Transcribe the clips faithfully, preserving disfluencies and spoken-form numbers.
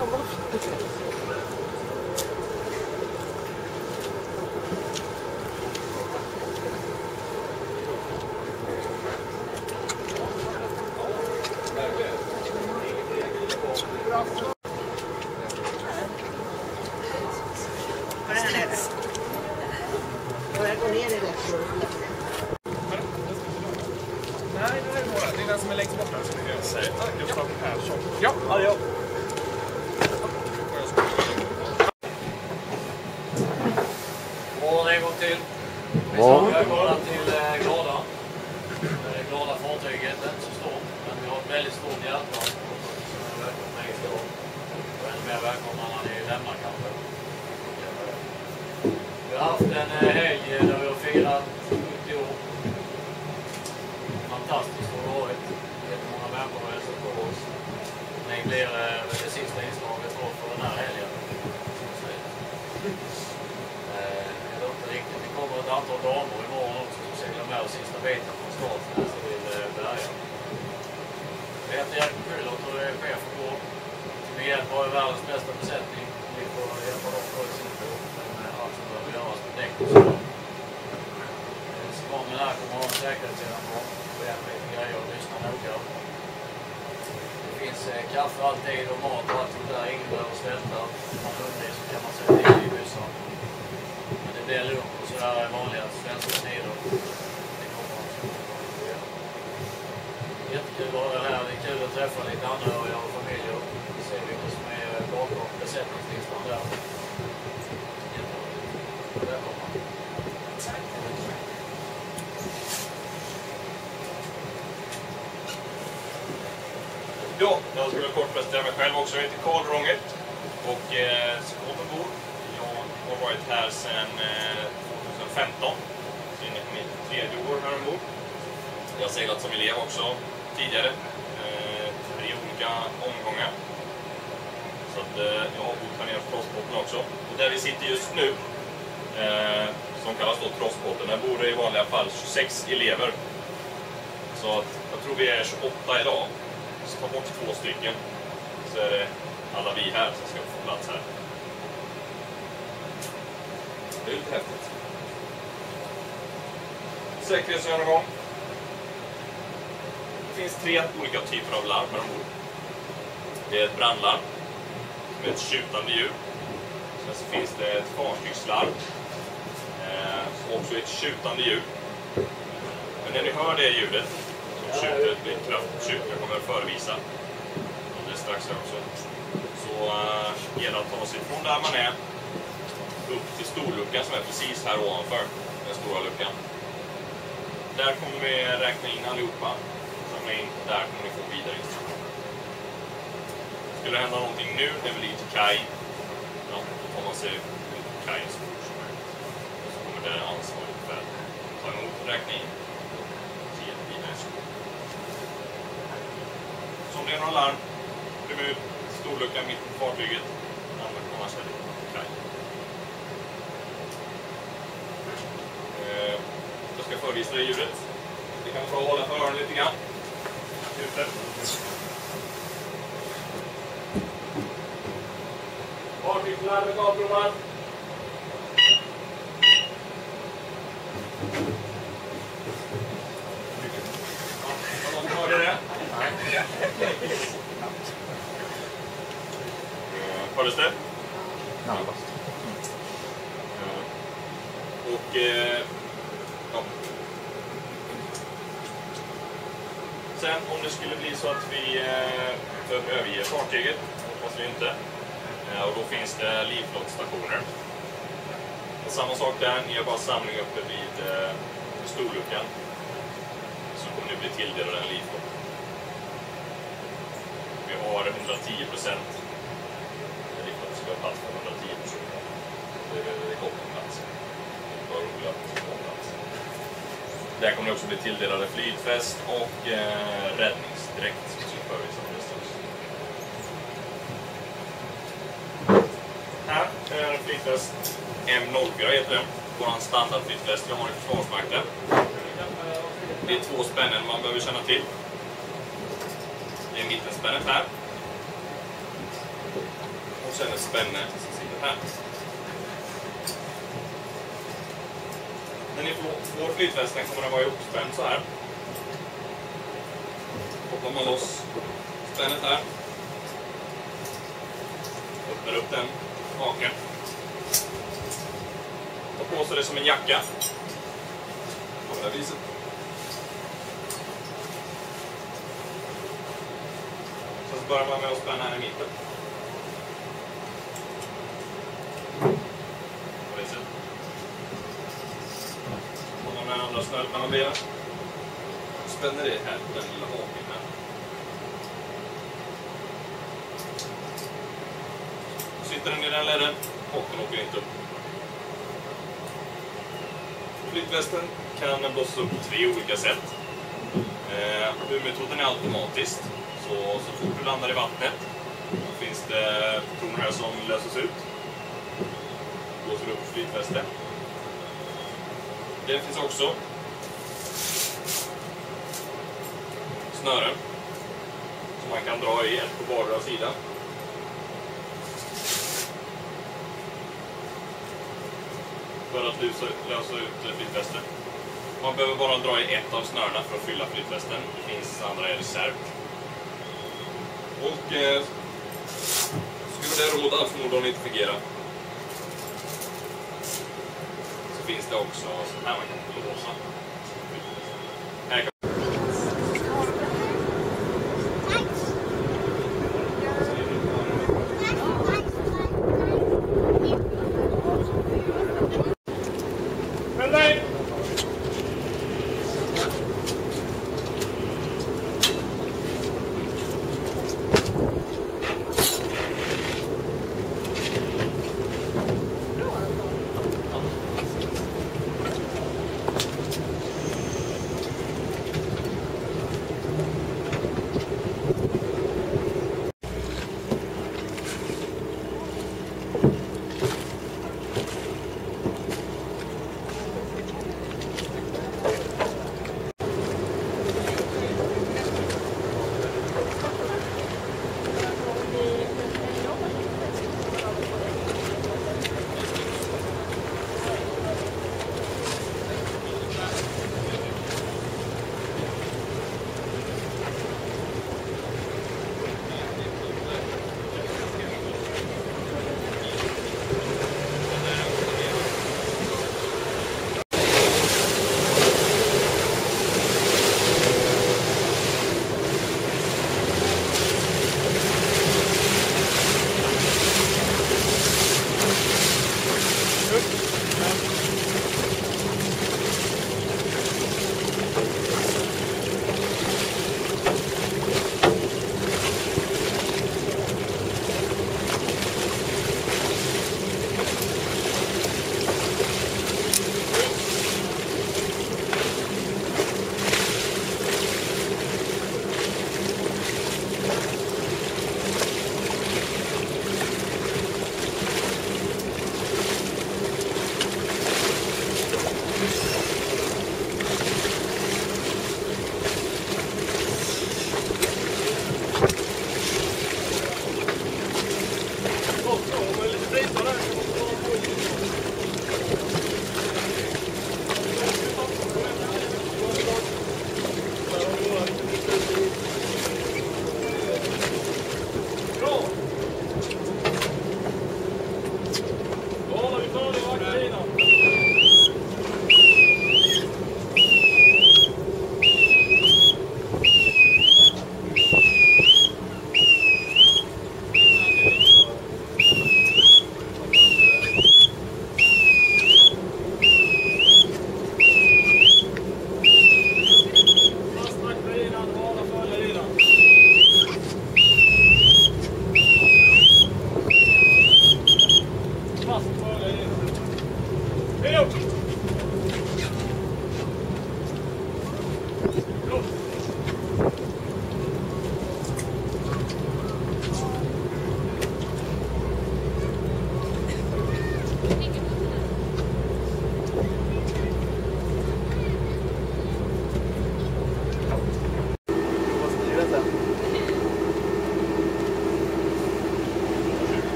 Nej, det är några. Det är den som är längst bort där som är säger. Tack, Gustav Persson. Ja, ja, ja. Och en gång till. Vi ska välkomna till Glada. Det glada fartyget, inte så stort. Men vi har ett väldigt stort hjärta. Välkomna hit då. Och ännu mer välkomna när ni lämnar kanske. Vi har haft en helg där vi har firat sjuttio år. Fantastiskt har det varit. Jättemånga människor har hälsat på oss. Det blir det sista inslaget för den här helgen. Det låter riktigt. Det kommer ett antal damer imorgon också som seglar med oss sista biten från starten här så vill börja. Jag heter Erik Kullert och är chef för vår. Vi hjälper har världens bästa besättning. Vi får hjälpa dem på i sin tur med allt som behöver göras på däck och så. Säsongen här kommer att ha en säkerhetsgenomgång. Få hjälpa lite grejer och lyssna noga. Det finns kaffe alltid och mat och allt sånt där. Ingen behöver svälta. Om man undrar så kan man sätta in i bussen. Men det blir lugnt och sådär är vanliga svenska tider. Det kommer att göra. Jättekul att vara här. Det är kul att träffa lite anhöriga och familjer. Se vilka som är bakom besättningslistan där. Jätteroligt. Välkomna. Ja, jag skulle kort presentera mig själv också. Jag heter Karl Rångert och eh, ska ombord. Jag har varit här sedan eh, tjugohundrafemton. Så inne på mitt tredje år här ombord. Jag har seglat som elev också tidigare. Eh, tre olika omgångar. Så att, eh, jag har bott här nere på Trossbåten också. Och där vi sitter just nu, eh, som kallas då Trossbåten, där bor det i vanliga fall tjugosex elever. Så att, jag tror vi är tjugoåtta idag. Så ta bort två stycken så är det alla vi här som ska få plats här. Det är lite häftigt. Säkerhetsgenomgång. Det finns tre olika typer av larm här ombord. Det är ett brandlarm med ett tjutande ljud. Sen så finns det ett fartygslarm och också ett tjutande ljud. Men när ni hör det ljudet tjutet blir kraftigt tjut. Jag kommer att förevisa om det strax här också. Så uh, gäller att ta sig från där man är upp till storluckan som är precis här ovanför den stora luckan. Där kommer vi räkna in allihopa. Samla in. Där kommer ni få vidare instruktion. Skulle det hända någonting nu när vi ligger till kaj, ja, då tar man sig ut till kajen så fort som möjligt. Så kommer det ansvaret för att ta emot och räkna in. Om det är någon larm, det blir storluckan mitt på fartyget. Annars är det kaj. Eh, jag ska förvisa det ljudet. Det kan vara att hålla för öronen lite grann. Ute. Fartygslarm med gavprovar. Ja, någon hörde det? Nej. Hördes det? Ja. Och eh, ja. Sen om det skulle bli så att vi eh, behöver överge fartyget, hoppas vi inte. Eh, och då finns det livflottstationer. Samma sak där, ni har bara samling uppe vid eh, storluckan. Så kommer ni bli tilldelade en livflott. Vi har hundratio procent. Det ska ha plats för hundratio personer. Det är gott om plats. Det var roligt att få plats. Där kommer det också bli tilldelade flytväst och eh, räddningsdräkt som ska förvisa på nästa. Här är en flytväst M noll fyra heter den. Vår standardflytväst vi har i Försvarsmakten. Det är två spännen man behöver känna till. Det är mittenspännet här. och sen en spänne som sitter här. När ni får, får flytvästen kommer den vara ihopspänd så här. Kopplar man loss spännet här. Öppnar upp den haken. Ta på sig det som en jacka. På det här viset. Sen så börjar man med att spänna här i mitten. På det sättet. Och man med andra snöret mellan benen. Spänner det här på den lilla haken här. Sitter den i den ledden och den åker inte upp. Flytvästen kan blåsas upp på tre olika sätt. Eh, Huvudmetoden är automatiskt. Så, så fort du landar i vattnet finns det toner här som löses ut. Blåser upp flytvästen. Det finns också snören som man kan dra i ett på vardera sida. För att lösa, lösa ut flytvästen. Man behöver bara dra i ett av snörena för att fylla flytvästen. Det finns andra i reserv. Och eh, skulle det råda förmodligen inte fungera, så finns det också så här man kan låsa. Här kan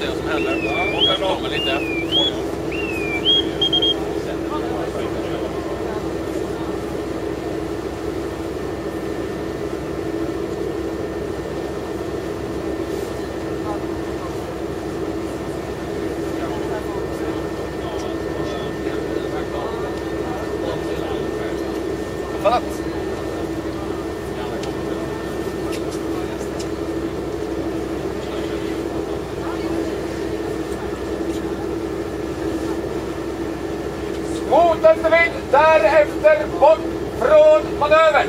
se vad som händer. Och kanske kommer lite. Motorvind därefter bort från manövern.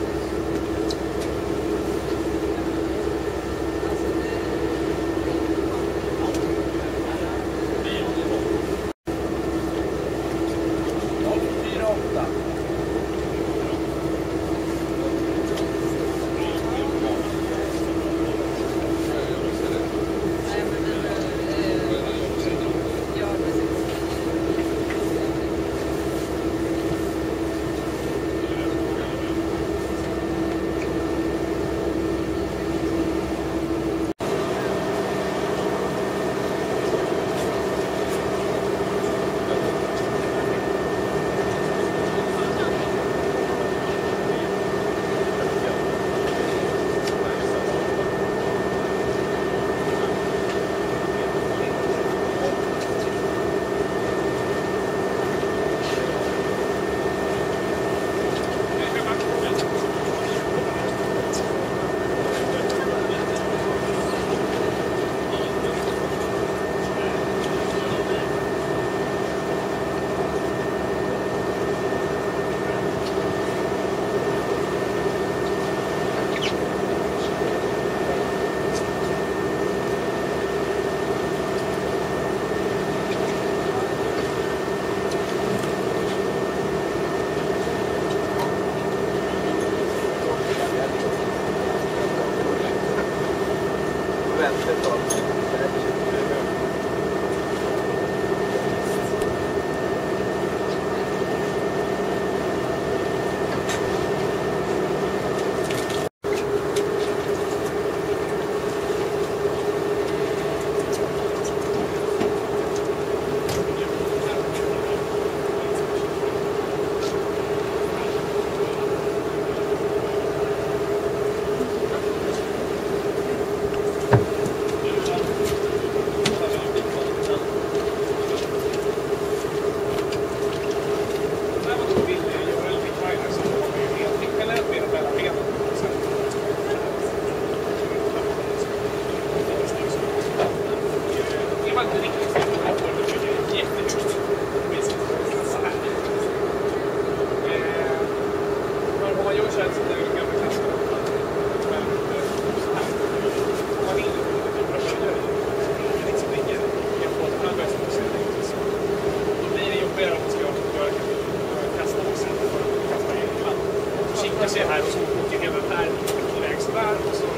Jag ser här och så åker hela den här iväg sådär och så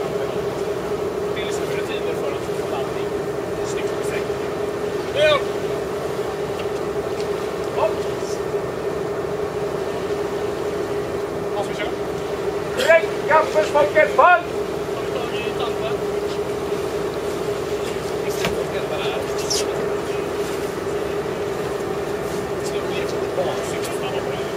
det är liksom rutiner för att få landning snyggt på sträckan. Ja! Vad ska vi köra? Direkt, gaffelsmocket, fall! Har vi tagit tandvärd? Visst är det helt där. Ska vi bli på barncyklar snabba på det?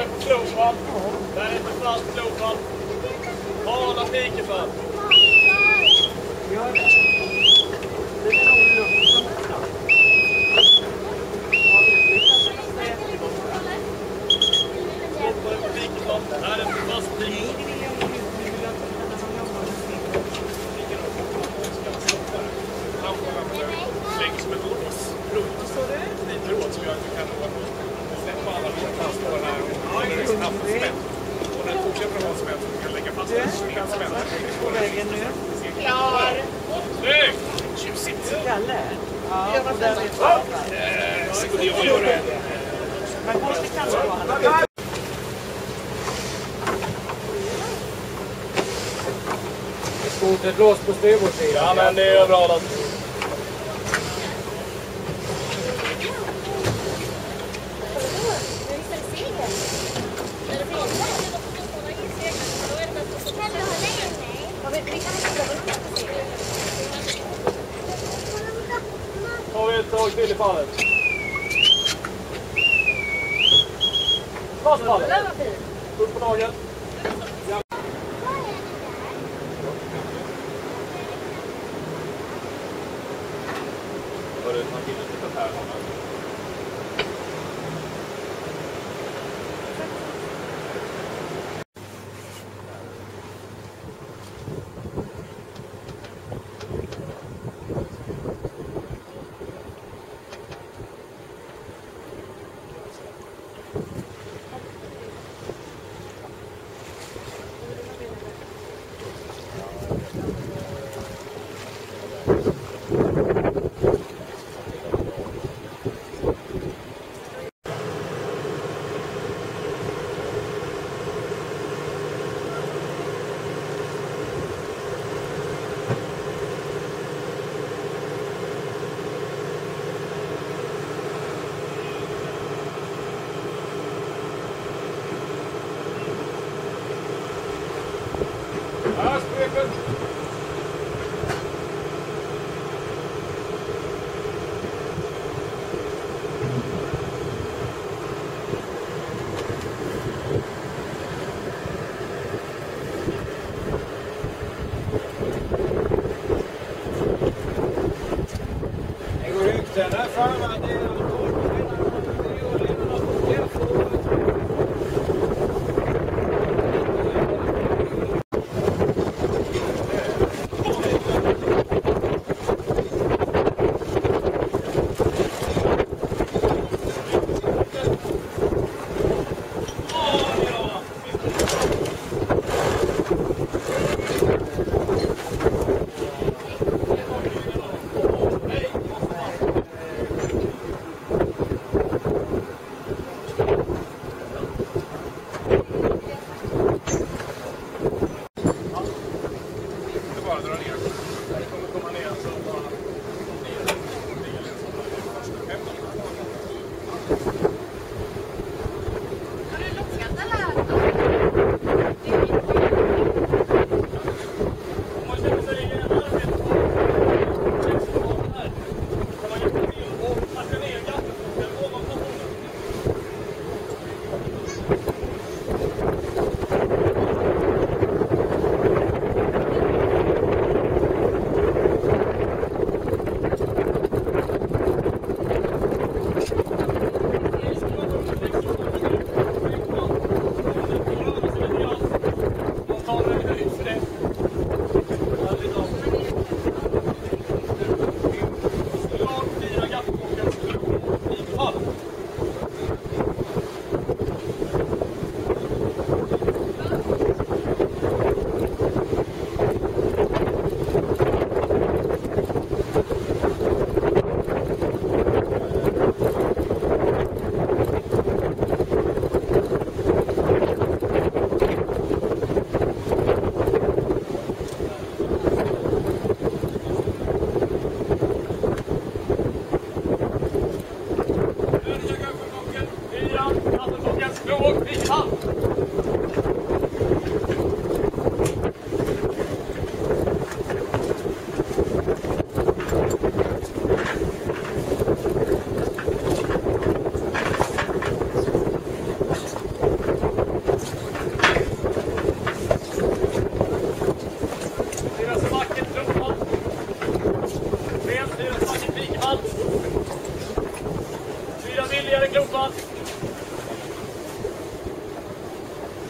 på flowfall. Där är ett fast flowfall. Hala pikefall. Gör det. Det är nog lugnt som det är. Ja, vi lyckas nästan jätteborta. Stoppar på pikefall. Där är ett fast Nej, pikefall. det vill jag inte. Nu vill jag inte känna som jobbar med snitt. Slänger som en års runt. Vad står det? Lite råd som gör att vi kan släppa alla bitar står här och håller det snabbt och smält. Och när det fortsätter att vara smält så kan lägga fast en smält smält. På vägen nu. Klar! Snyggt! Tjusigt! Kalle. Ja, och där är det. Skulle jag göra det? Men måste Kalle då? Han Skotet låst på styrbordssidan. Ja, men det är bra då. Tar vi ett tag till i fallet. Fast fallet. Upp på dagen. Hörru, man hinner titta här. Ja, strefen. Det går rykten här framme att det är en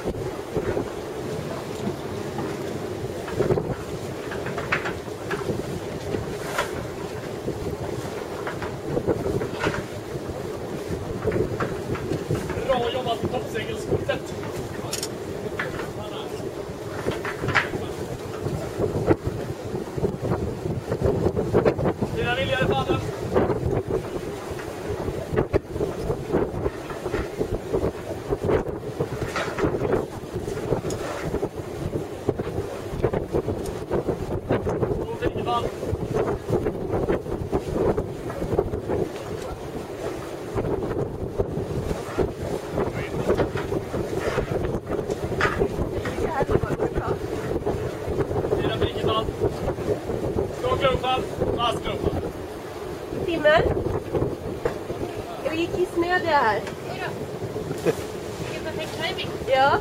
Bra jobbat på toppsegelskottet. Dina viljare fader. Timmer? Jag gick i snö det här. Vilken perfekt timing. Ja.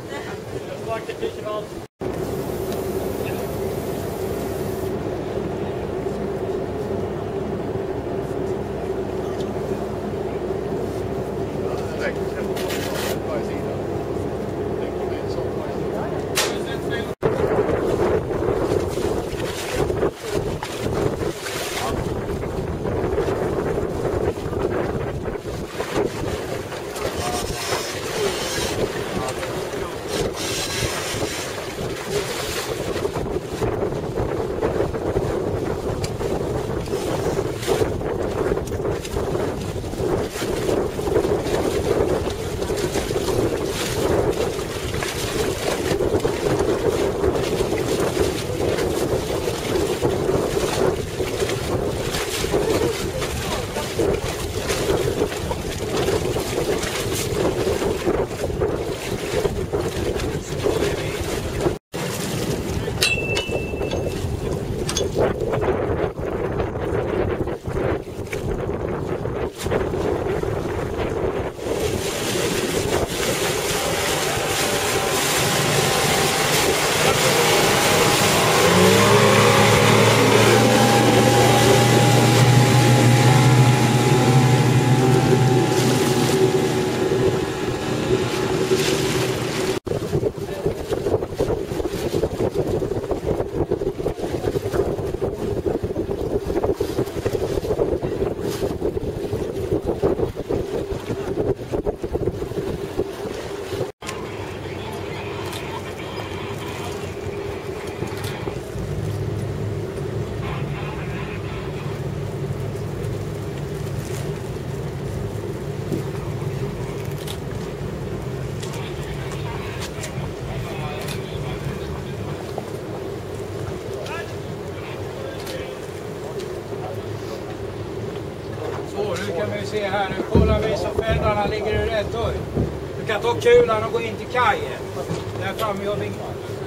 Så, nu kan vi se här. Nu kollar vi så fälgarna ligger i rätt höjd. Du kan ta kulan och gå in till kajen. Där framme gör vi.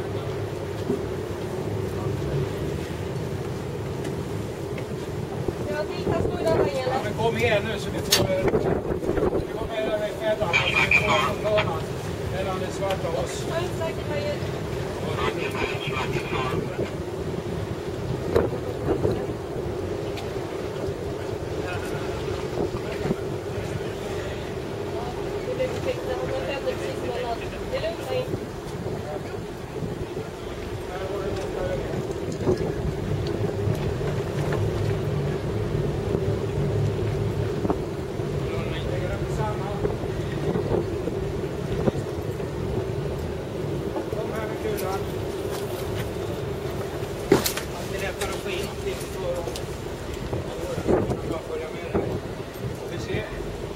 Ja, dit kan stå i den här Ja, eller? men kom igen nu så vi får... Vi går med där med fälgarna så vi får en klarna mellan det svarta och oss. Jag är inte säker på det. Det är perfekt. Man vänder precis mellan. Det är lugnt mig. Kom här med kulan. Alltid lättare att få in till för att bara följa med dig. Får vi se.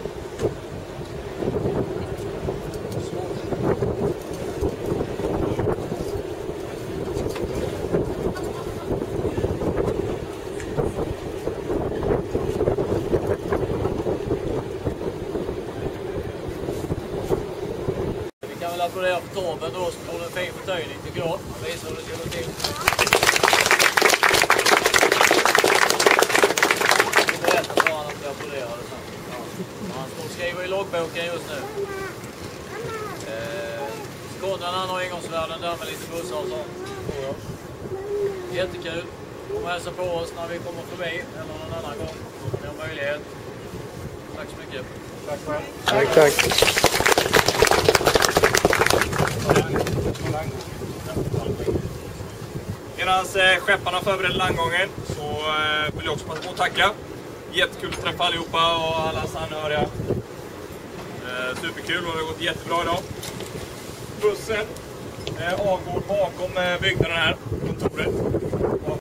Vi kan väl applådera för Torben då som gjorde en fin förtöjning tycker jag. Han visar hur det ska gå till. Vi berättar för honom att vi applåderade sen. Ja. Han står och skriver i loggboken just nu. Eh, Skånen han har ingångsvärden där med lite bussar och sånt. Jättekul. Kom och hälsa på oss när vi kommer förbi eller någon annan gång. Om vi har möjlighet. Tack så mycket. Tack själv. Tack, tack. Medan eh, skepparna förbereder landgången så eh, vill jag också passa på att tacka. Jättekul att träffa allihopa och alla anhöriga. Eh, superkul och det har gått jättebra idag. Bussen eh, avgår bakom eh, byggnaden här, kontoret. Och